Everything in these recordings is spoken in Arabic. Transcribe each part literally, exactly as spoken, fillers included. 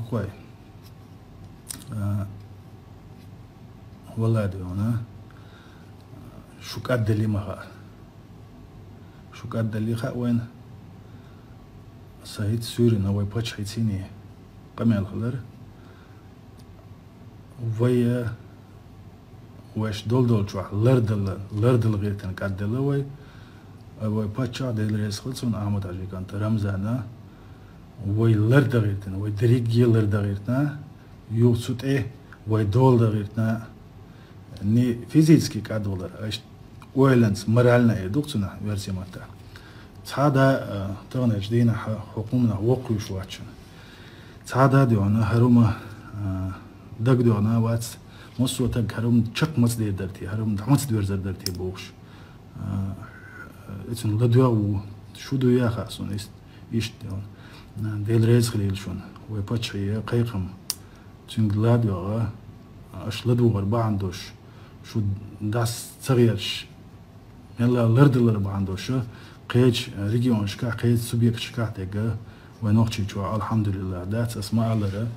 كوي والله ديونا شو قد اللي ما شو قد اللي خا وين سهيت سوري نوي باتش حيتيني قمال خلر ويا وش دول دول شو لردل لردل غير كان قد اللي وي باتش دل رئيس خلصون أحمد علي كان رمزانا وي لرد غيرتنا وي دريجي لرد غيرتنا يو سوت إيه وي دول غيرتنا ني فيزيكسكي قد ولر ايش ويلنس مرالنا إيه دوكتنا ورسي ماتا هذا تغنى جدينا حكومنا وقوي شو عشان هذا ديونا هروما دق ديونا واتس مصو تق هروم تشك مص دي درتي هروم دعمت ديور زر درتي بوش اتن لدوا شو دو يا خاصون است إيش ديون ديل ريز خليل شون ويباتشي قيقم تنقلاد يوغا اش لدو غربا عندوش شو داس صغيرش يلا لرد الربا عندوش قيج ريجيون شكا قيج سوبيك شكا تيجا ونوخشي شو الحمد لله دات اسماء الله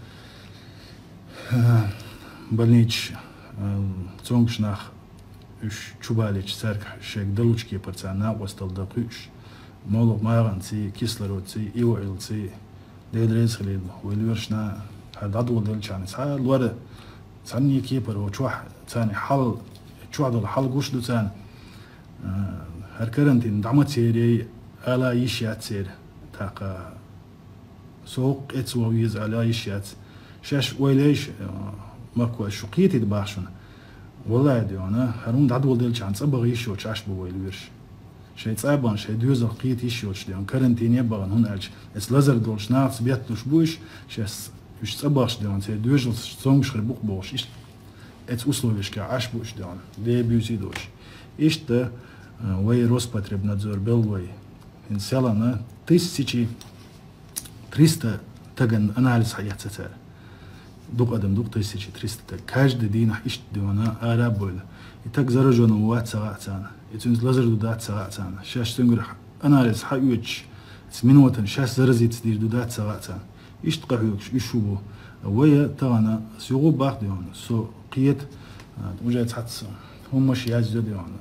بلنيش تونغش ناخ اش چوباليش سرك شيك دلوچكي برتانا وستل دقيش مولو ماغنتي كيسلروتي ايويلتي ديدريز خليل ويلورشنا هذا دول دل كان سا الورا ثاني كيبر وشوح ثاني حل شو هذا الحل قوش دو ثان هركرنتين دعمت سيري على يشيات سير تاقا سوق اتسويز على يشيات شاش ويليش ماكو شقيتي دباخشون والله ديونا هرون دعدول دل كان صبغ يشيو تشاش بويلورش شيء صعبان شيء دوز القيت يشيوش ديون كرنتين يبغن هون ألش اس لازر دولش ناس بيتلوش بوش شاس وش صبغش ديون سي دوجل سونغش خربوق بوش إيش ات أسلوبش كعاش بوش ديون دي بيوزي دوش إيش ده وي Роспотребнадзор بل وي إن سالنا تيسيتشي تريستا تجن أناليز حيات ستار دوق أدم دوق تيسيتشي تريستا كاج دينا إيش ديونا أرابول يتك زرجون وات ساعتنا يتونز لازر دودات ساعتنا شاش تنقر أناليز حيوتش تسمينوتن شاش زرزي تدير دودات ساعتنا إيش تقحيوكش إيش شو بو ويا تانا سيغو باخ ديون سو قيت وجات حتى هم مش يازدو ديون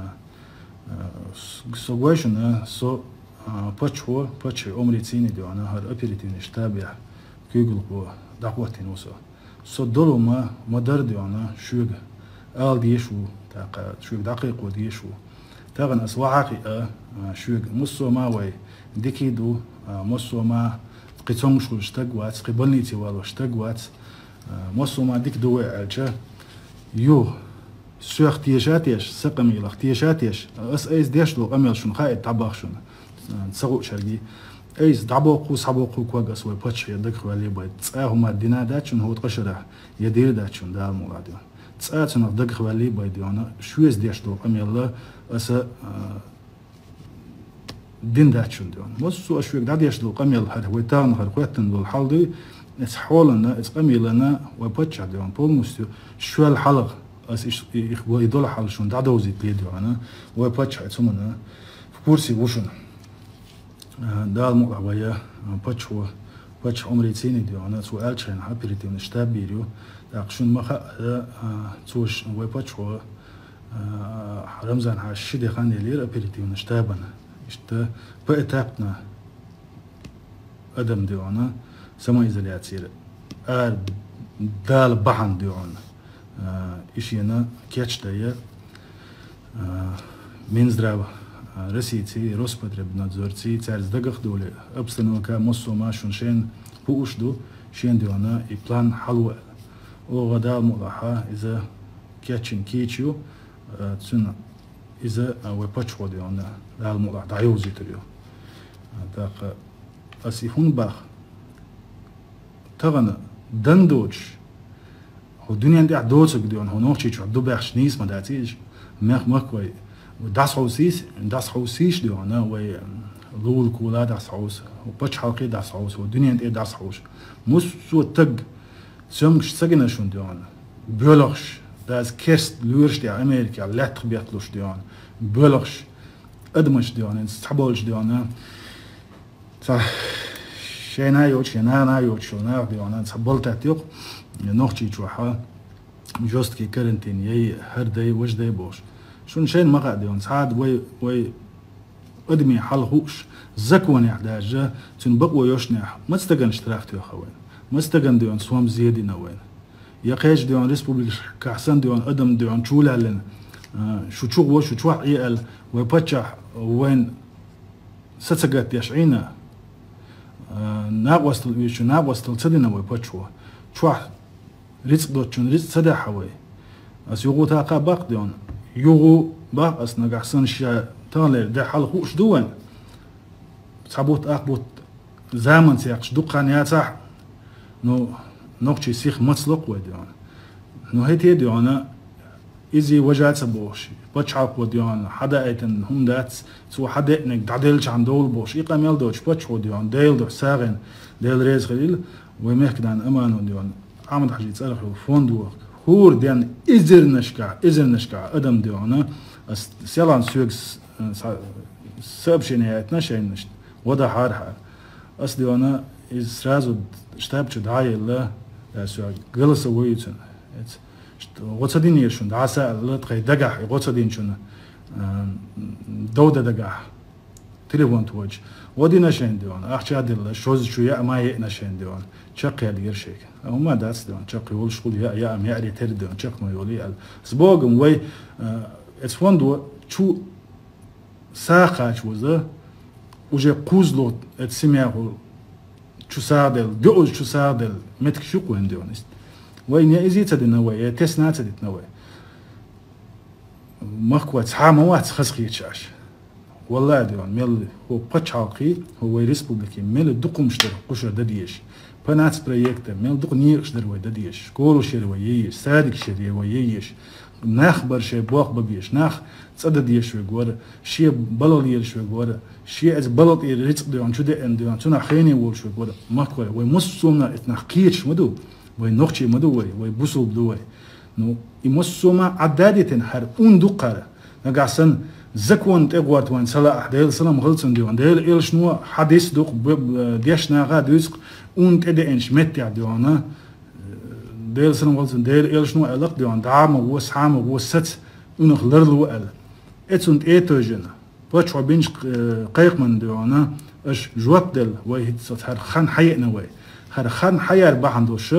سو قويشنا سو باتش هو باتش عمري تسيني ديون هاد أبيريتين اشتابع كيقول بو دعوتين وسو سو دولو ما مدر ديون شوق آل ديشو تاقا شوق دقيق وديشو تاغن أسواعاقي شوق مصو ما وي ديكيدو مصو ما قيتون شو اشتقوات قبلنيتي والو اشتقوات مصو ما ديك دوي عالجا يو سو اختياشاتيش سقمي الاختياشاتيش اس ايز ديش لو قميل شون خايد طباخ شون تسغو شرقي ايز دعبوقو صحبوقو كواغس وي باتش يدك والي بايد تساهما دينا داتشون هو تقشره يدير داتشون دا المولاديون تساهتون دك والي بايد يونا شويز ديش لو قميل اس دين داتشون ديون مصو اشويك داد يشلو قميل هر ويتان هر قوتن دول حالدي اس حولنا اس قميلنا وباتش ديون بول مستو شو الحلق اس ايش يخبو يدول حال شون دادوزي بيديونا وباتش اتسمنا كورسي وشون دا الموضوع ويا باتش هو باتش عمري تسيني ديونا سؤال شين حبيرتي من شتاب بيريو داقشون مخا توش وباتش هو رمزان هالشدي خاني لير ابيرتي من شتابنا إشتا بأتابنا أدم ديونا سما إزالياتير آر دال بحن ديونا إشينا كيتش دايا من زراو رسيتي Роспотребнадзорتي تعرز دقخ دولي أبستنو كا مصو ما شون بوش دو شين ديونا إبلان حلوة او غدا ملاحا إذا كيتشن كيتشيو تسونا إذا وباتش وديونا دا الموضوع دعيوزي تريو داق أسيفون باخ تغنى دندوش هو الدنيا عندي عدوتك ديون هو نوخشيش عدو باخش نيس ما داتيش ماخ ماكوي وداس حوسيس داس حوسيش ديونا وي لول كولا داس حوس وباتش حلقي داس حوس والدنيا عندي داس حوش موسو تق سمش سجنا شون ديونا بيولغش داس كيرست لورش دي أمريكا لا تخبيتلوش ديونا بيولغش أدمش ديونا استحبولش ديونا صح شيء نايوش شيء نا نايوش شو نا دي أنا تحبلت أتيق نوختي شوحة جوست كي كرنتين يي هردي وجدي بوش شون شيء ما قاعد يون سعاد وي وي أدمي حلقوش زكوني إحداجة تنبقوا يوشنح ما تستجن اشترافتي أخوين ما استجن ديون سوام زيادي نوين يا قيش ديون ريسبوبليك كحسن ديون أدم ديون شولا لنا شو تشوق وشو تشوح إيال ويبتشح وين ستسجت يشعينا ناقوس شو ناقوس تلصدنا ويبتشوا تشوح رزق دوت شون رزق سدا حوي أس يوغو تاقا باق ديون يوغو باق أس نقحسن شيء تانلر ده حلقوش دوين صابوت أقبوت زمن سيقش دقان يا صح نو نوكشي سيخ مطلق وديون نو هيتي ديونا إزي وجات سبوش بتشعق وديون حدا أيتن هم دات سو حدا إنك دعدلش عن دول بوش إيقام يلدوش بتشعو ديون ديل دو ساغن ديل ريز خليل ويمهك دان أمانو ديون عمد حاجة يتسألخ فوندو هور ديان إزر نشكع إزر نشكع أدم ديونا سيلان سوكس سبشي نهايتنا شين نشت ودا حار حار أس ديونا إز رازو شتابش دعاية الله سوى قلصة ويتن غوصدين يرشون دعاسة الله تخي دقح غوصدين شون دودة دقح تليفون توج ودي نشين ديوان أحكي هذا الله شوز شو يا ما يأنا شين ديوان شقي هذا يرشيك أو ما داس ديوان شقي يقول شغل يا يا أم يعري تر ديوان شق ما يقولي سبوغم وي إتفون دو شو ساقة شوزه وجه قوزلو اتسمعه شو سادل جوز شو سادل متك شو كون ديونست وين يا إزي تدنا ويا تسنا تدتنا ويا مخوة تحام وات خسقي تشاش والله ديون ميل هو بتشالقي هو ريسبوبليكي ميل دقم شتر قشر دديش بنات بروجكت ميل دق نيرش در ويا دديش كورو شير ويايش صادق شير ويايش نخبر شيء بوق ببيش نخ تصدق يشوي جوار شيء بلال يشوي جوار شيء از بلال يريت ديون شو ده ان ديون شو نخيني وول شوي جوار ما كوي ومسومنا اتنخكيش مدو وينخشي مدو ويبوسو بدو نو يمسوما عدادة هر اون دو قرة نقعسن زكوان تقوات وين سلا ديل سلام غلطن ديون ديل إل شنو حديث دوق ديش ناقا دوسق اون تدي انش متع ديونا ديل سلام غلطن ديل إل شنو علاق ديون دعم وسحام وست ونخ لرلو ال اتسون ايتوجنا باتشو بينش قيق من ديونا اش جواب دل وي هر خان حيقنا وي هر خان حيار بحندوش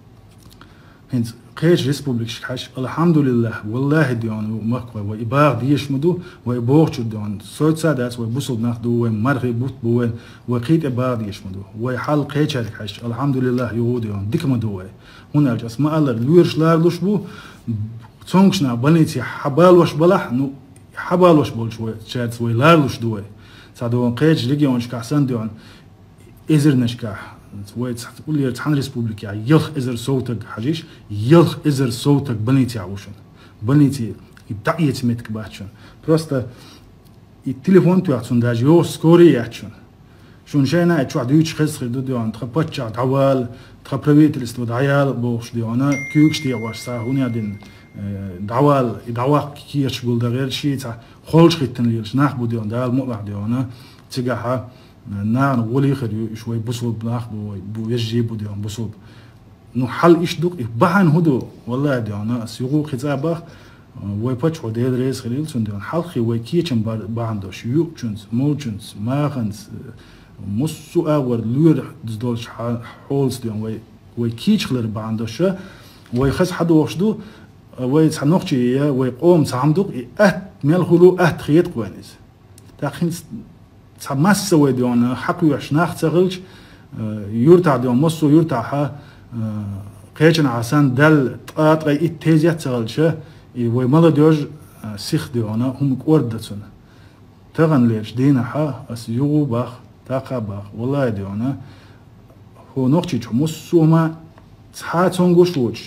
هنت قيش ريسبوبليك شكاش الحمد لله والله ديون مكوى وإباغ ديش مدو وإبوغ ديون صوت سادات ويبوصل ناخدو ومرغي بوت بوين وقيت إباغ ديش مدو ويحال قيش هالكاش الحمد لله يهو ديون ديك مدو هنا الجسم الله لويرش لارلوش بو تونكشنا بنيتي حبالوش بلح نو حبالوش بول شوي شات وي لارلوش دوي سادون قيش ريجيون شكاحسن ديون إزر نشكاح وي تقول لي تحن ريسبوبليكا يلخ إزر صوتك حجيش يلخ إزر صوتك بنيتي عوشن بنيتي يدعيت متك باتشن بروستا التليفون تو يعطون داجيو سكوري يعطون شون شينا اتشوع ديوش خسخ دو ديوان تخبتشع دعوال تخبرويت الاستود عيال بوش ديوانا كيوكش دي واش سا هونيا دين دعوال دعواق كيش بول دا غير شي تاع خولش خيتن ليش ناخبو ديوان دال مقلع ديوانا تيقاها نار ولي خدو شوي بوصل بناخ بو بو يجيبو ديون بوصل نو حل ايش دوك بحن هدو والله ديونا سيغو خزابه وي باتش وديل ريس خليل سن ديون حلقي وي كيچن باندوش يوكچنس موچنس ماخنس مسو اور لور دزدولش حولز ديون وي وي كيچ خلر باندوش وي خس حدو وخدو وي تنوخشي وي قوم صامدوق اه ميل خلو اه تخيت قوانيز تاخين تماس سوي ديون حقي عشناخ تغلش يورتع ديون مصو يورتع ها قيچن عسان دل طاط غي اتيزيا تغلش ويمال ديوج سيخ ديونا هم كوردتون تغن ليش دينا ها اس يوغو باخ تاقا باخ والله ديونا هو نوخشي مصو ما تحاتون غوش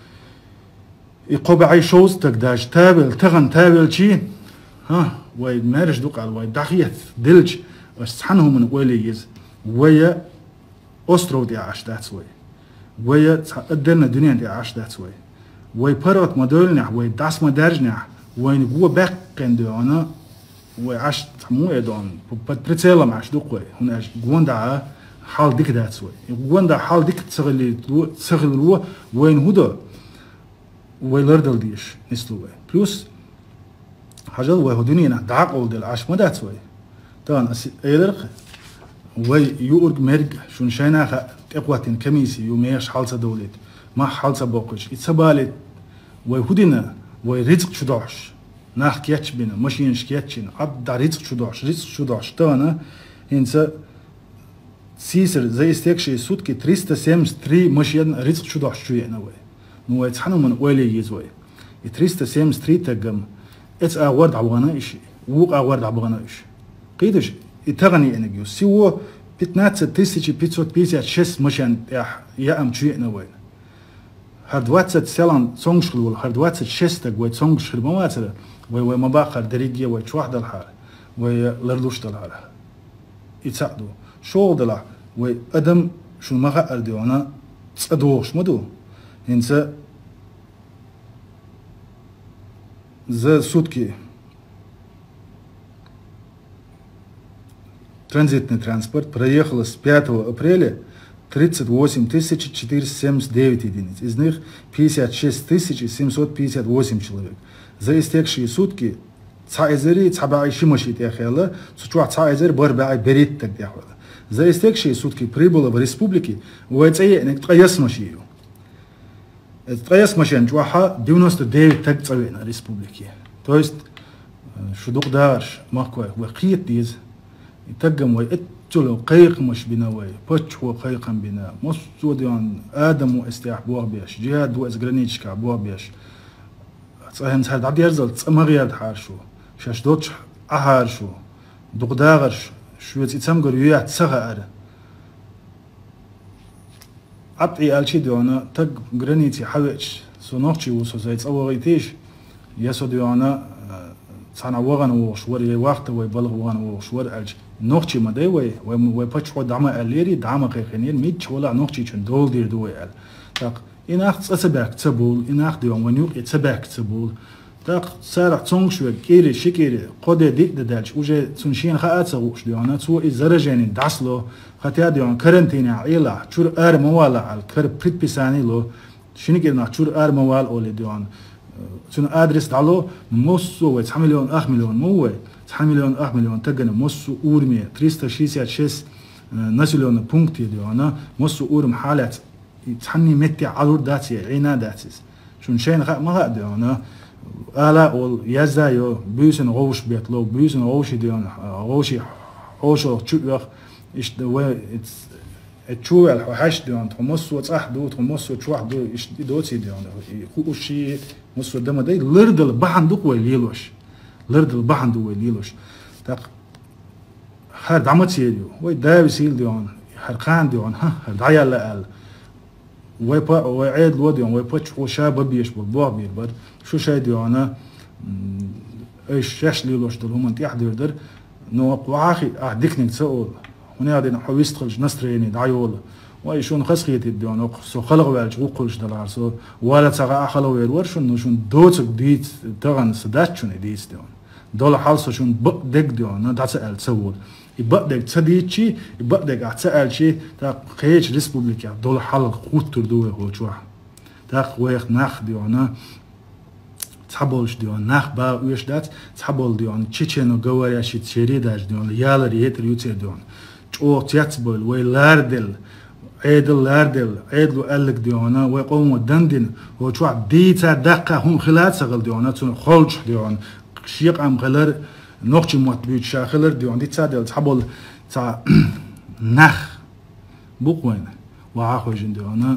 يقوب عي شوز تقداش تابل تغن تابل شي ها وي مارش دوق على وي دخيت دلج استحنهم من وليز ويا أسترو دي عاش دات وي ويا تقدرنا الدنيا دي عاش دات وي وي برات مدولنا وي داس مدرجنا وين هو باقين ديونا وي عاش مو يدون بترتيلا معش دوق وي هنا جوان دعا حال ديك دات سوي وين حال ديك تسغلي تسغلوا وين هدا ويلردل ديش نسلوه بلوس حاجة وهدونينا دعاق أول دل عاش ما دات سوي طبعا أس أيلرق وي يورج مرج شون شينا خ تقواتين كميسي يوميش حالسة دولت ما حالسة بوقش يتسبالت ويهودنا ويرزق شداش ناخ كياتش بينا ماشين شكياتشين عبد رزق شداش رزق شداش طبعا هنسا سيسر زي استيكشي سوتكي تريستا سيمس تري ماشين رزق شداش شوية نوي نو يتحنو من أولي يزوي تريستا سيمس تري تجمع اتس اورد عبغنا إشي ووق اورد عبغنا إشي قيدش يتغني انجيو سوى بتنات تسيجي بيتسوت بيسي شس مشان يا ام تشي نوين هردوات سلان سونغشل ولا هردوات شستك وي سونغشل ما واتر وي وي ما باقر دريجيا وي شواحد الحال وي لردوش الحال يتساعدوا شو دلا وي ادم شو ما غير ديونا تصدوش مدو هنسا за сутки транзитный транспорт проехало с пятого апреля тридцать восемь тысяч четыреста семьдесят девять единиц, из них пятьдесят шесть тысяч семьсот пятьдесят восемь человек. За истекшие сутки цаизери цабай шимашит яхела, сучуа цаизер барбай берит так яхела. За истекшие сутки прибыло в республике уэцэйник таясмашию. تقيس جواها девяносто девять تاج تسوينا ريسبوبليكية. То есть شدوق دارش ماكوي وقيت ديز يتقم ويتلو قيق مش بناوي بتش هو قيقا بنا مصو ديان آدم واستياح بوغ بيش جهاد وإزغرانيتش كع بوغ بيش تصاهم سهل عبد يرزل تسمغياد حارشو شاش دوتش أهارشو دوق داغرش شو يتسمغر يويات سغار عطي ألشي ديونا تق غرانيتي حويتش سو نوخشي وسو زيت أوغيتيش يسو ديونا صانع وغن وشور يوقت ويبلغ وغن وشور ألش نوخشي ما دي وي وي باتش ود عما أليري دعما قيقينير ميتش ولا نوخشي چون دول دير دوي أل تاق إن أخت تسباك تسبول إن أخت ديوان ونيوق يتسباك تسبول تاق سارع تسونغ شوي كيري شكيري قودي ديك دالش وجي تسونشين خاات سغوش ديونا تسو إزرجاني دعسلو خاتيا ديوان كارنتيني عيلا چور آر موالا عال كار بريد بيساني لو شنكيرنا چور آر موال أولي ديوان شنو أدرس دعلو موسو ويتح مليون أخ مليون موي تح مليون أخ مليون تجنا موسو أورمي تريستا شيسيات شيس نسلون بونكتي ديونا موسو أورم حالات تحني متي عالور داتي عينا داتيس شون شين خا ما غا ديونا آلا أول يزايو بيسن غوش بيتلو بيسن غوشي ديونا غوشي غوشو تشوف إيش دوا تشوف الحش ديونا تمسو تصح دو تمسو تشوح دو إيش دوتي ديونا خوشي مصر دم داي لرد البحن دوك ويليلوش لرد البحن دو ويليلوش تاق هر دعمت يديو وي داوي سيل ديون حرقان ديون ها دعيا لقال وي با وي عيد لو ديون وي باتش و شاب بيش بالبوع بيربر شو شاي ديونا ايش شاش ليلوش دل هم انت يحضر در نو قواخي احدكني تسول هنا غادي نحويست خلج نستريني دعيول واي شون خسخيت الديون سو خلق والج وقلش دلار سو ولا تغا خلو وير شون شون دوت ديت تغن سدات شون ديت ديون دول حالسو شون بق دك ديون دا تسال تسول يبق دك تديتشي يبق دك تسال شي تا خيج ريسبوبليكا دول حال خوت تردوه هو جوا تا ويخ ناخ ديون تحبولش ديون ناخ با ويش دات تحبول ديون تشيچنو غوارياشي تشيري داج ديون يالر يتر يوتر ديون او تياتبول وي لاردل عيدل لاردل عيدلو قالك ديونا ويقوموا دندن وشوع ديتا دقة هم خلال سغل ديونا تون خلش ديون شيق عم خلر نوخش موت بيت شاخلر ديون ديتا ديل تحبول تا نخ بوقوين وعاخوجن ديونا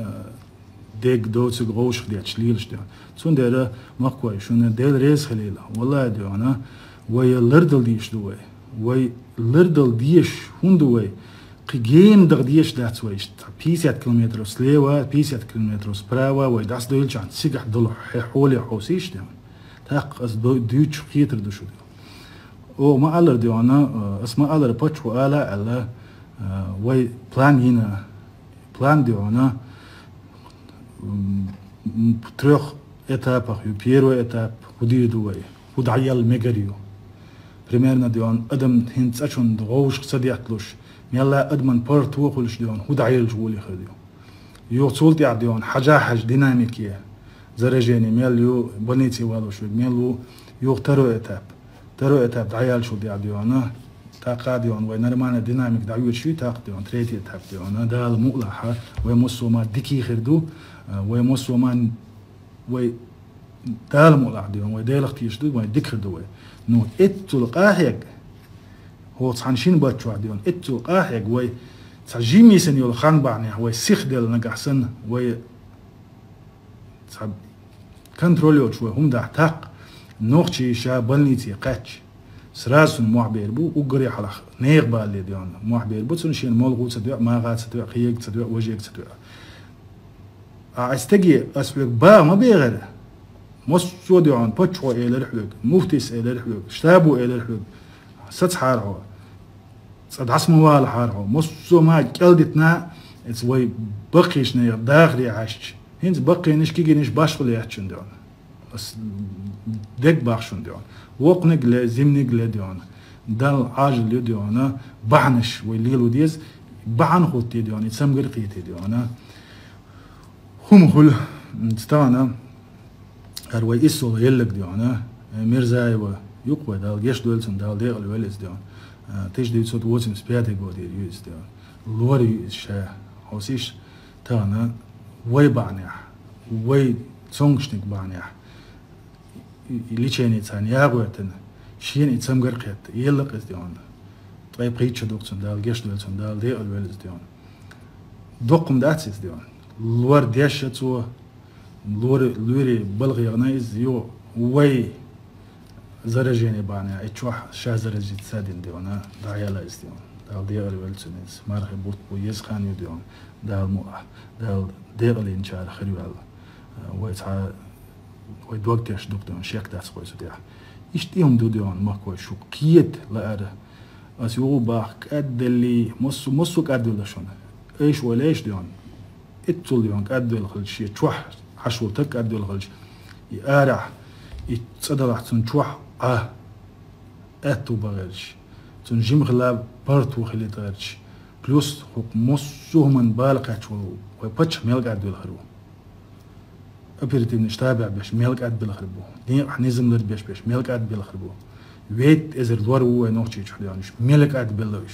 ديك دوتس غوش خديتش ليلش ديون تون ديرا مكوي شون ديل ريز خليلا والله ديونا وي لردل ديش دوي وي لردل ديش هندوي قيم دغديش دات ويش بيسات كيلومتر سليوا بيسات كيلومتر سبراوا ويداس دويلش عن سيجح دول حولي حوسيش ديون تاق اس دويتش خيتر دوشو ديون او ما ألر ديونا اسما ألر باتش وآلا ألا وي بلان هنا بلان ديونا تروخ اتابا يو بيرو اتاب ودي دوي ودعيال ميغريو примерно ديون ادم هنتس اشون غوش صديقلوش ميلا أدمن بارت وخلش ديون هو دعيل جولي خديو يو تصولتي عديون حاجة حاج ديناميكية زرجيني ميل يو بنيتي والو شو ميلو يو ترو اتاب ترو اتاب دعيال شو دي عديون تاقا ديون وينرمان ديناميك دعيو شو تاق ديون تريتي اتاب ديون دال مؤلحة ويمسو ما ديكي خردو ويمسو ما وي دال مؤلح ديون ويدال اختيش دو ويديك خردو نو اتو القاهيك هو تصحنشين باتشو عديون اتو القاهيك وي تجيمي سن يول خان بعني وي سيخ ديال نقحسن وي صعب كنتروليو شوي هم ده تاق نوختي شا بلنيتي قاتش سراسن معبير بو وقري حلق نيغ بالي ديون معبير بو تنشين مولغو تدوع ما غات تدوع قيق تدوع وجيك تدوع استجي اسبق با ما بيغير مصو ديون باتشو الى الحلق مفتيس الى الحلق شتابو الى الحلق ست حارعو صد عصمو وال حارعو مصو ما قلدتنا اتس وي بقيش نيغ داخلي عاشش هنز بقي نش كيجي نش باشغل يحشون ديون بس دك باخشون ديون وقنق لزمنق لديون دال عاجل ديون بعنش ويليلو ديز بعن خوتي ديون يتسم قرقيتي ديون هم خل نستانا اروي اسو يلك ديون ميرزاي ويقوى دال جيش دولسن دال ديغل ويلز ديون تيش ديت صوت وزن سبياتي قودي يوز ديون لوري الشاه حوسيش تانا وي بعنيح وي تسونغشنك بعنيح اللي تشيني تاني ياغوتن شين يتسم قرقيت يلق ديون طيب قيتش دوقتن دال جيش دولسن دال ديغل ويلز ديون دوقم داتسيس ديون لور ديشتو لور لوري بلغي غنايز يو وي زرجيني بعنيح اتشوح شا زرجي تسادين ديون دعيالا از ديون دال ديغل ويلسن از مارخي بورت بو يزخان ديون دال مؤح دال ديغل انشار خريوال ويتع ويدوقتش دكتور شيك داس كويس ديا اشتيهم دو ديون ما كويس شو قيد لا اره اس يو باخ قد اللي مص مص قد ولا شنو ايش ولا ايش ديون اتول ديون قد الخلج شي تشوح حشو تك قد الخلج يارع يتصدر احسن تشوح اه اتو بغلش تنجم خلا بارتو خلي تغرش بلوس خوك مصو من بالقات شو ويبتش ميل قد الخرو أبيرتي نشتابع باش ميلك قد بالخربو دي رح نزم لر باش باش ميلك قد بالخربو ويت ازر دور هو نوتشي تشحدانش ميلك قد بالوش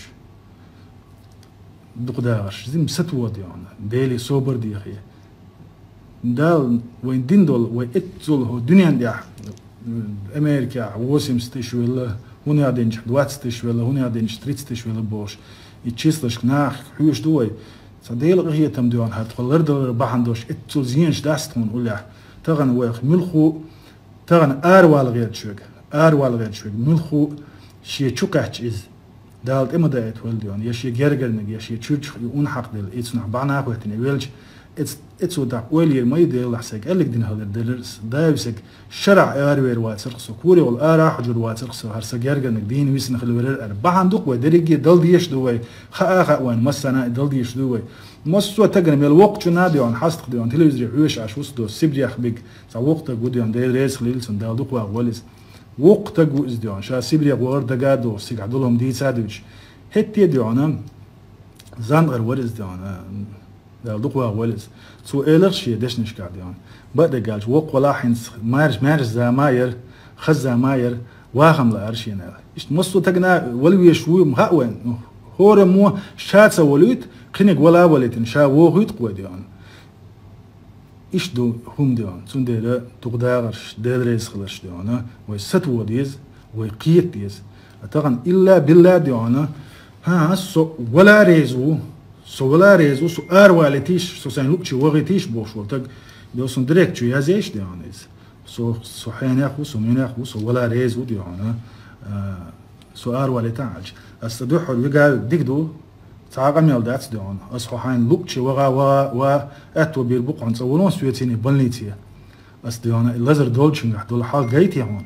دقداش زي مستوى ديانا ديلي سوبر دي خي دال وين دين دول وين اتزول هو دنيا دي امريكا وسم ستيشويلا هنا دينش دوات ستيشويلا هنا دينش تريت ستيشويلا بوش يتشيسلش ناخ حيوش دوي صديل غير تمدون هاد خلر دل بحندوش اتو زينش داستون ولا تغن ويخ ملخو تغن اروال غير شوك اروال غير شوك ملخو شي تشوكاتش از دالت اما دايت ولديون يا شي جرجرنج يا شي تشوش يون حق دل اتس نح بعنا قوتني ويلج اتس اتس ودا ويلي ما يدير لحسك قال لك دين هذا درس دايسك شرع اروير واتسرقسو كوري ولا ارا حجر واتسرقسو هرس جرجرنج دين ويسن خلور بحندوق ودرجي دل ديش دوي خا خا وين مسنا دل ديش دوي مصو تجرم الوقت نادي عن حست ديون تلفزيون عيش عش وسط سبدي أخبيك سوقت جوديون ده رئيس خليل سندال دقوا ولس وقت جوز ديون شا سبدي أقوار دجادو سيقعدولهم دي سادوش هتي ديونا زانغر ولس ديون دال دقوا ولس سو إلر شيء دش نشكا ديون بعد قالش وق ولا حين مارش مارش زماير خز زماير واهم لأرشينا إيش مصو تجنا ولوي شوي مهاون هو مو شات سوليت خنق ولا ولتن شا وغيت قوي ديون إيش دو هم ديون سون ديلا تقدرش ديريس خلش ديون ويستو ديز ويقيت ديز أتغن إلا بالله ديون ها سو ولا ريزو سو ولا ريزو سو أر والتيش سو سين لوكشي وغيتيش بوش ولتك ديو سون دريكت شو يازيش ديون إز سو سو حين ياخو سو مين ياخو سو ولا ريزو ديون سو أر والتاج أستدوح ويقال ديكدو تعاقم يلدات ديون أصحو حين لوكشي وغا وغا و أتو بيربق عن صولون سويتيني بلنيتيا أس ديون اللازر دولشن دول حال جايتي هون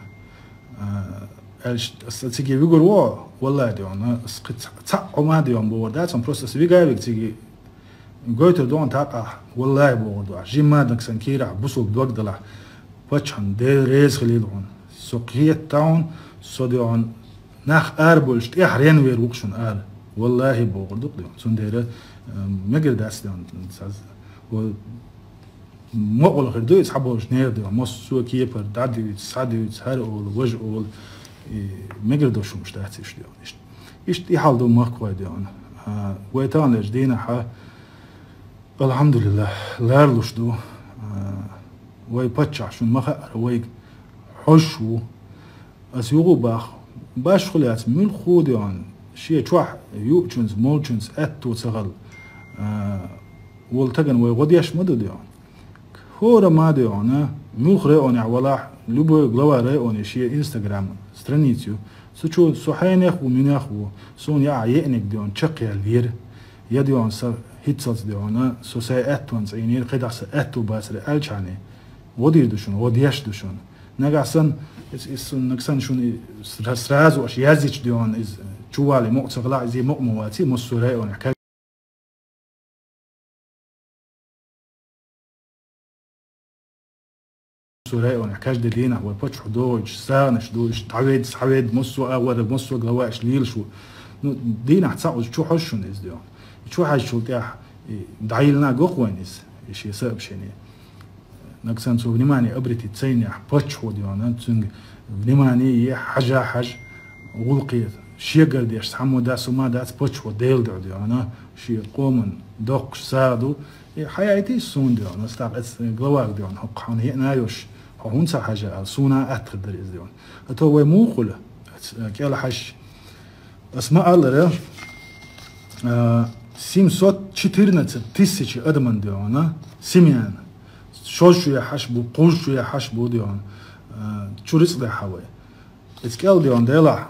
أستيجي بيقول وا والله ديون أسقط تعقو ما ديون بوردات سن بروسس بيقال بيجي قويتو دون تاقع والله بوردو جيم مادك سنكيرع بوسوك دوك دلع واتشان دي ريز خليلون سوقية تاون سو ديون ناخ آر بولشت إيه حرين وير وقشون آر والله بوردق ديون سنديرة مقر داس ديون و مقول خير دو يسحبوا شنير ديون مص سو كيبر دعدي يسعدي يسهرقوا وجهوا مقر دو شو مش داس إيش ديون إيش إيش يحال دو مقوى ديون ويتان لجدينا ح الحمد لله لارلوش دو وي بتشع شو مخا وي حشو أسيوغو باخ باش خليات من خوديون شيء شوح يوتشنز مولشنز أتو تغل والتجن وي غديش مدو ديون هو ما ديون ملخ رأوني عولاح لبو غلوا رأوني شيء إنستغرام سترانيتيو سوچو سوحينيخ ومنيخ سون يا يئنك ديون تشقي الفير يديون سا هيتسلز ديون سو ساي أتوانز عينير قداس أتو باسر ألشاني ودير دوشون وديش دوشون نقصن is نقصن شون سراز وش يازيش ديون is جوالي مقصغلا زي مقمواتي مصوري ونحكي مصوري ونحكاش دينا هو بتش حدوج سانش دوش تعويد تعويد مصو أول مصو غواش ليل شو دينا حتصعد شو حشون is ديون شو حاج شو تاح دعيلنا قوين is إيش يسبب شيني نقصن سو بنماني أبرتي تسيني بتش هو ديون تسنج بنماني حاجة حاج غلقي شيء قرديش سحمو داس وما داس بتش وديل دو ديون شيء قومن دق سادو حياتي سون ديون استقص غواق ديون حق حن هنا يوش هون صح حاجة سونا أتقدر إز ديون أتو مو قله كلا حش اسماء الله ره سيم صوت شتيرنا تسيش أدمن ديون سيميان شو شو يحشبو قوش شو يحشبو ديون شوريس ده حوي إسكال ديون ديلا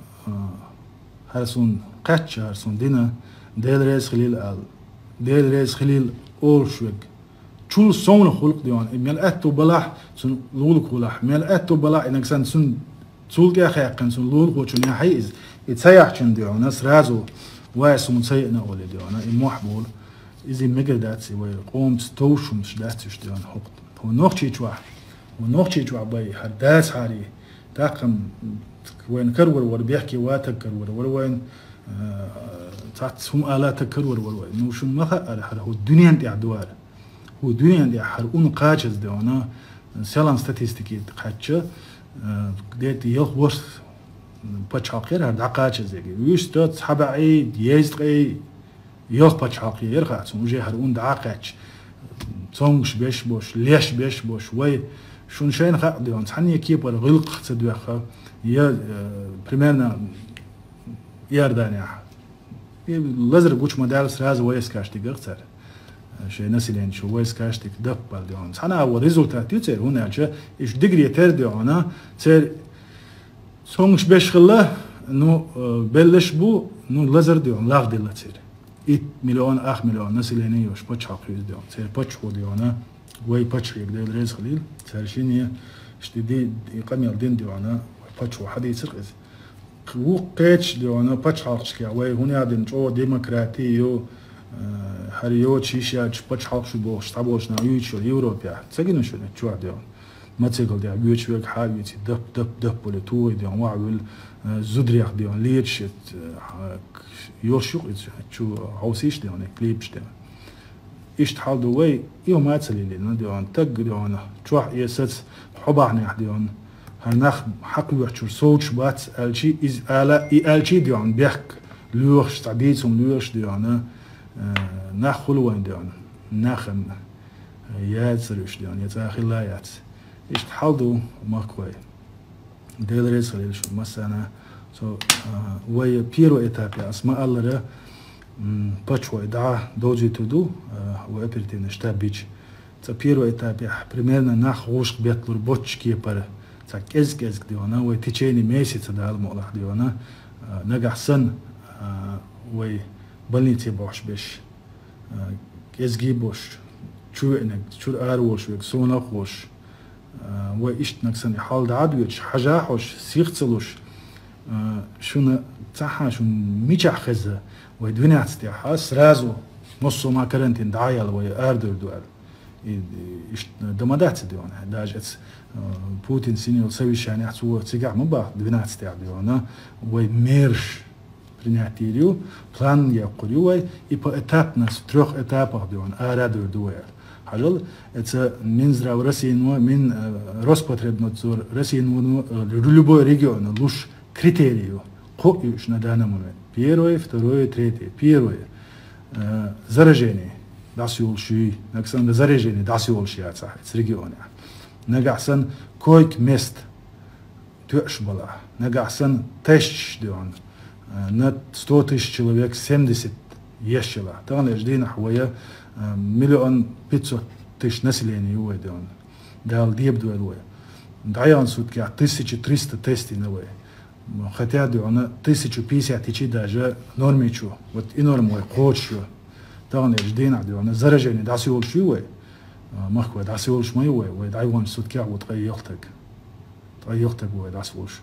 هرسون قتش هرسون دينا ديل رئيس خليل آل ديل رئيس خليل أول شوك شو صون خلق ديون ميل أتو بلاح سن لول خلاح ميل أتو بلاح إنك سن سن سول كي أخي كان سن لول خو شنو حيز يتسيح شن ديون ناس رازو واسون سيئنا أولي ديون المحبول إذا مقدات سوي قوم ستوش مش داتش ديون حقد هو نوختي شوا هو نوختي شوا باي حداس حالي تاقم وين كرور ور بيحكي واتك كرور ور وين تحت هم آلات كرور ور وين نوشون ما خا هو الدنيا عندي عدوار هو الدنيا عندي حرقون قاجز ديونا سلام ستاتستيكي قاجة ديت يخ وش بتشاقير هاد قاجز زي ويش تات حبعي يزقي يخ بتشاقير قاعد وجه حرقون دعاقش صونش بيش بوش ليش بيش بوش وي شون شين خا ديون حني كيب ولا غلق تدوخ يا بريميرنا ياردانيا لازر قوش مدارس راز ويس كاشتي قصر شيء نسيلين شو ويس كاشتي دب بالديون أنا هو ريزولتات يصير هنا شيء إيش دقري ترديونا تصير سونش بيش خلا إنه بلش بو إنه لازر ديون لاغ دي لا تصير إيت مليون أخ مليون نسيلين يوش بتش حقيقي ديون تصير بتش هو ديونا وي بتش يقدر رئيس خليل تصير شيني اشتدي يقام يلدين ديونا بتش واحد يصير هو قيتش ديونا بتش حقش كيا وي هنا دين جو ديمقراطي يو هريو تشيشيا بتش حقش بوش تابوش نا يوتشو يوروبيا تسجلنا شو نتشوا ديون ما تسجل ديا يوتشو يك حاجة دب دب دب ولا تو ديون واعول زودريخ ديون ليتش يوشيو شو عوسيش ديون كليبش ديون إيش تحال دوي يوم ما تسلي لنا ديون تق ديون شو يسات حباحنا ديون هناخ حق وحشور صوتش بات الشي إز آلا إي الشي ديون بيحك لوخش تعبيتهم لوخش ديون ناخ خلوين ديون ناخن يات سريش ديون يات آخر لا يات إيش تحال دو ما كوي ديل ريس خليل شو مثلا سو ويا بيرو إتابيا اسماء الله ره بتشوي دعا دوجي تدو وأبرتي نشتا بيج تبيرو إتابيا примерно ناخ غوش بيطلر بوتش كي بره كز كز ديونا وتيجيني ميسي تدال مولح ديونا نجح سن وي بلني تبوش بيش كز جيبوش شو إنك شو أروش ويك سونا خوش وإيش نكسن حال دعوش حاجة خوش سيختلوش شو تاعها شو ميجح خزة ويدوينات تاعها سرازو نصو ما كرنتين دعايل ويا أردو دوال إيش دمادات ديونا داجت بوتين سينيو سوي شاني حتسوى تيجع مبا دوينات تاع ديونا ويميرش принятию план я курюй и по этапно с трех этапах дион арадур дуэр хажал это Минздрав России но мин Роспотребнадзор России но любой регион луж критерию коюш на данный момент первое второе третье первое заражение дасиолши наксан заражение дасиолши яца с региона нагасан койк мест тёш была нагасан тысяч дион на сто тысяч человек семьдесят ещела. Там лежит нахуя миллион пятьсот тысяч населения его дион. Дал диабдуя луя. Даян сутки тысяча триста тестов новые. Хотя диона тысяча пятьдесят тысяч даже нормичу. Вот и нормой хочешь. Там лежит диона заражение дасиолши его. Махва дасиолш моего. Вот дайван сутки вот гайохтак. Гайохтак его дасиолш.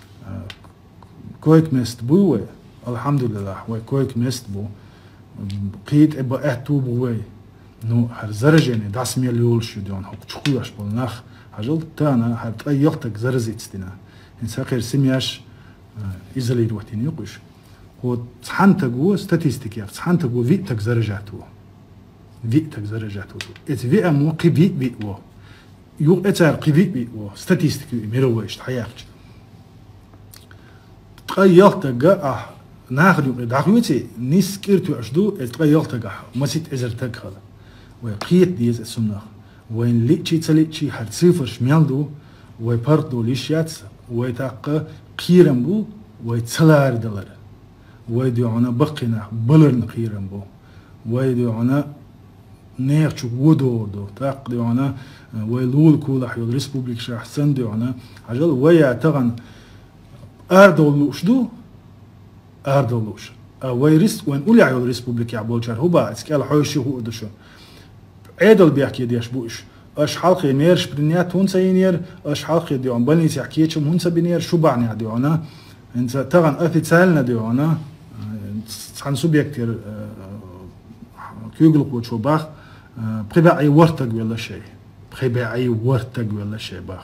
Койк мест буе, алхамдулиллах, вай койк мест бу, قيد إبا أهتو بوي نو هر زرجاني داس مليول شو ديون هوك تشخوش بالنخ هجل تانا هر تأيلتك زرزيت ستنا إنسا غير سمياش إزالي روحتين يقوش هو تحنتقو ستاتيستيكيا تحنتقو فيتك زرجاتو فيتك زرجاتو إت فيئة مو قبيت بيئو يو إتار قبيت بيئو ستاتيستيكي ميرويش تحياكش تأيلتك أه ناخذ دعوتي نيس كيرتو أشدو تغيرتك مسيت إزرتك هذا وقيت ديز السمنة وين ليتشي تليتشي حد صفر شميلدو ويبردو ليشيات ويتاق قيرنبو ويتسلار دلار ويدو عنا بقينا بلرن قيرنبو ويدو عنا نيرتشو ودوردو تاق دو عنا ويلول كولا حيو الريسبوبليك شاحسن دو عنا عجل ويعتغن أردو لوشدو أردولوش ويرس وين أولي عيو الريسبوبليك يعبول شهر هبا اسكال حوشي هو دشو عيدل بيحكي ديش بوش اش حلقي ميرش برنيات هونسا ينير اش حلقي ديون بنيس يحكيتشم هونسا بنير شو بعني ديونا انت تغن اوفيتسالنا ديونا سان سوبيكتير كيغل قوتشو باخ بريباعي ورتق ولا شيء بريباعي ورتق ولا شيء باخ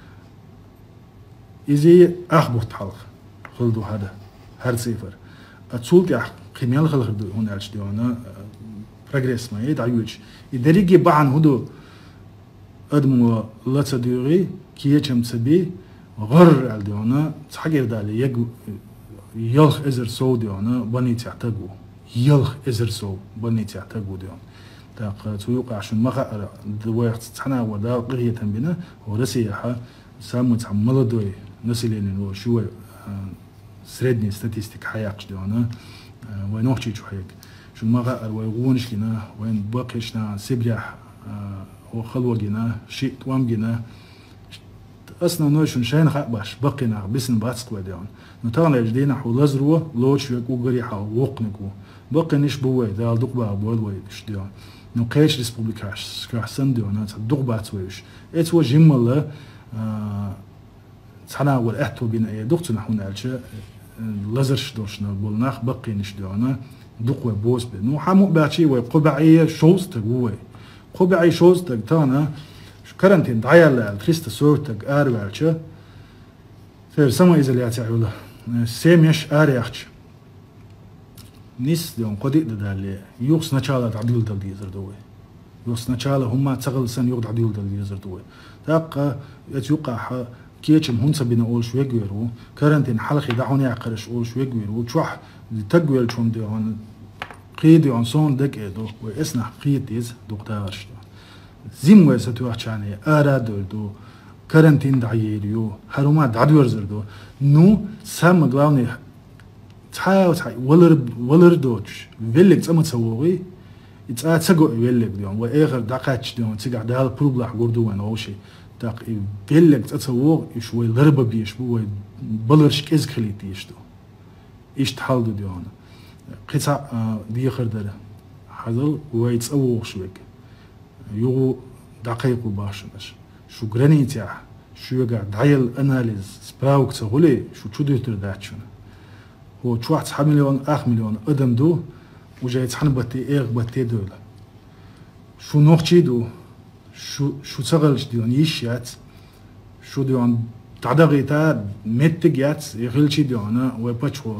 إذا أخبط حلق خلدو هذا هر صفر أتصول كأح قيميال خلق دو هون أرش ديونا progress ما يدعيوش يدريجي بعن هدو أدمو لا تصدقي كي يجم تبي غر على ديونا تحقير دالي يج يلخ إزر سو ديونا بني تعتقو يلخ إزر سو بني تعتقو ديون تاق تيوقع عشان ما خا دويت تحنا ودا قرية بنا ورسيحة سامو تعمل دوي نسلين هو شو سردني ستاتستيك حياقش ديونا وينوحشي شو هيك شو ما غير ويغونش كنا وين باقيشنا سبريح وخلوجنا شيء توامجنا أصلا نوشون شين خباش بقينا بسن باتسكوا ديون نتانا جدينا حولزروا لوش يكو قريحة وقنكو بقي نش بوي دال دقبا بولوي كش ديون نو قيش ريسبوبليكاش كاحسن ديون دقبا تويش إتوا جملة تحنا والأهتو بين أي دكتور نحن علشة لزرش دوشنا بولناخ بقي نش ديونا دقوا بوس بنو حمو باشي وقبعية شوز تقوي قبعي شوز تق تانا كارنتين دعيال تريست سورتق أروالشة فير سما إزاليات عيولا سيميش أريحش نيس ديون قديد دالي يوكس نشالة تعديل دال ديزر دوي يوكس نشالة هما تغل سن يوك تعديل دال ديزر دوي تاقا يتوقع كيتشم هونسا بينا أول شوي جويرو كارنتين حلقي دعوني عقرش أول شوي جويرو تروح تقويل شوم ديون قيد يون صون دك إدو وإسنا قيد ديز دكتورش زيم ويستوى شاني أرادو دو كارنتين دعيريو هروما دعدور زردو نو سام غلاوني تحاو تحاي ولر ولر دوتش فيلك تسمى تسوي يتسا تسقو فيلك ديون وآخر دقاتش ديون تسقع دهال بروبلاح قردوان أو شي تاق فيلك تسوي يشوي لربا بيش بو بلرش كيز خليتي يشتو إيش تحالدو ديون قطع ديخر داره حضل ويتسوي شويك يو دقيق وباشنش شو جرانيتيا شو يقع دعيل أناليز سبراوك تقولي شو شو ديتر داتشون هو شو واحد سبعة مليون آخ مليون أدم دو وجاي تحن بتي إير بتي دول شو نوختي دو شو شو تغلش ديون يشيات شو ديون تعدغيتا متجيات يغلشي ديونا ويبتشوا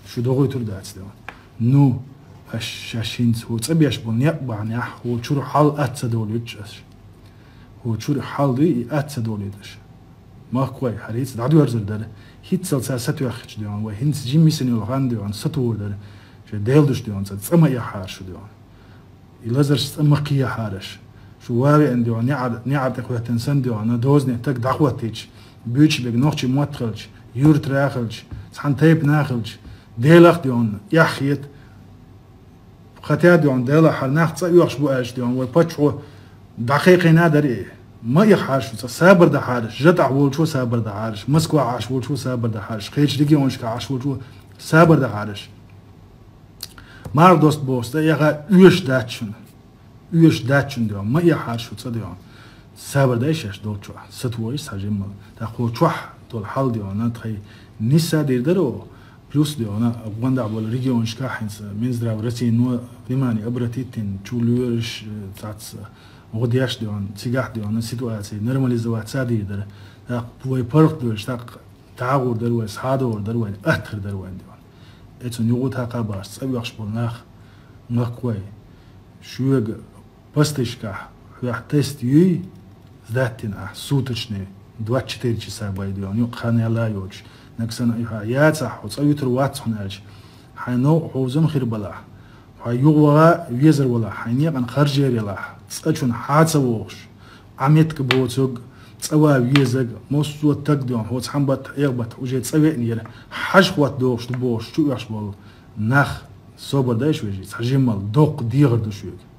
شو دغوي تور داتس ديوان نو اش شاشينز هو تصبيش بون يقبعني اح هو شو حال اتسدوليتش هو شو حال دي اتسدوليتش ما كوي حريت دعدو يرزل دار هيت سلسة ستو يخش ديوان وهنس جيم ميسن يلغان ديوان ستو دار شو ديلدش ديوان تصما يحار شو ديوان يلازر تصما قيا حارش شو واري ان ديوان نعد نعد تخوة تنسن ديوان دوزني تك دعوة تيج بيوتش بيج نوخش موتخلش يور تراخلش صحن تيب ناخلش ديلخ ديوان يحيت خاتيا ديوان ديلخ حال ناخت صا يوخش بو اش ديوان وباتشو دقيقة نادر ايه ما يحارش سابر ده حارش جدع وول شو سابر ده حارش مسكوا عاش وول شو سابر ده حارش خيش دقي ونشك عاش وول شو سابر ده حارش مار دوست بوست يغا يوش داتشن يوش داتشن ديوان ما يحارش وصا ديوان سابر ده ايش دول شو ستويس هجم تاخو شوح دول حال ديوان تخي نسا دير درو بلوس ديوان واندا بول ريجيون شكا حينس منزرا ورسي نو ريماني ابرتيتين تشولورش تاعس غدياش ديوان تيجاح ديوان سيتواسي نورماليزوات سادي در بوي بارك دول شتاق تعاور دروي سادو دروي اثر دروي ديوان اتو نيوت هاكا باش صبي وخش بولناخ ناكوي شوغ باستيشكا يح تيست يي ذاتين اح سوتشني دواتش تيرچ ساباي ديوان يو خاني لا يوج نكسن ايها يا صح وصيو تروات حناج حنو حوزم خير بلا حيوغا ويزر ولا حيني عن خرجير يلا تصشون حادثه ووش عميتك بوتوغ تصوا ويزق موسو تقدم هو تحمبت يغبط وجي تصوي نير حشوات دوش بوش شو يحش بول نخ صوب دايش ويجي تحجمل دوق ديغر دوشوك